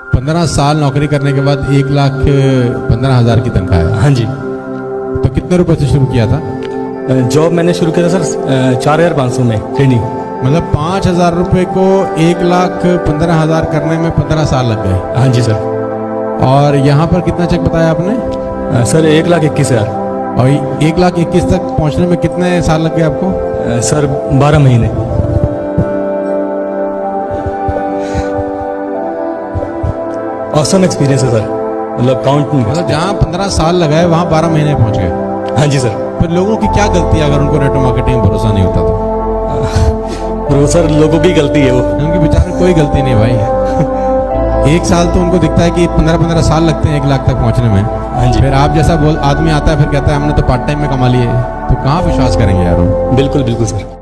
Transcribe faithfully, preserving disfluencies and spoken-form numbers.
पंद्रह साल नौकरी करने के बाद एक लाख पंद्रह हजार की तनख्वाह है। हाँ जी। तो कितने रुपए से शुरू किया था? जॉब मैंने शुरू किया था सर चार हजार पाँच सौ में ट्रेनिंग। मतलब पाँच हजार रुपये को एक लाख पंद्रह हजार करने में पंद्रह साल लग गए। हाँ जी सर। और यहाँ पर कितना चेक बताया आपने? सर एक लाख इक्कीस हजार। और एक लाख इक्कीस तक पहुँचने में कितने साल लग गए आपको? सर बारह महीने। ऑसम एक्सपीरियंस है सर, मतलब काउंट नहीं। मतलब जहाँ पंद्रह साल लगाए वहाँ बारह महीने पहुँच गए। हाँ जी सर। पर लोगों की क्या गलती है अगर उनको नेटवर्क मार्केटिंग में भरोसा नहीं होता तो? वो सर लोगों की गलती है वो, उनकी बेचारे कोई गलती नहीं भाई। एक साल तो उनको दिखता है कि पंद्रह पंद्रह साल लगते हैं एक लाख तक पहुंचने में। हाँ जी। फिर आप जैसा बोल आदमी आता है फिर कहता है हमने तो पार्ट टाइम में कमा लिए, तो कहाँ विश्वास करेंगे यार वो? बिल्कुल बिल्कुल सर।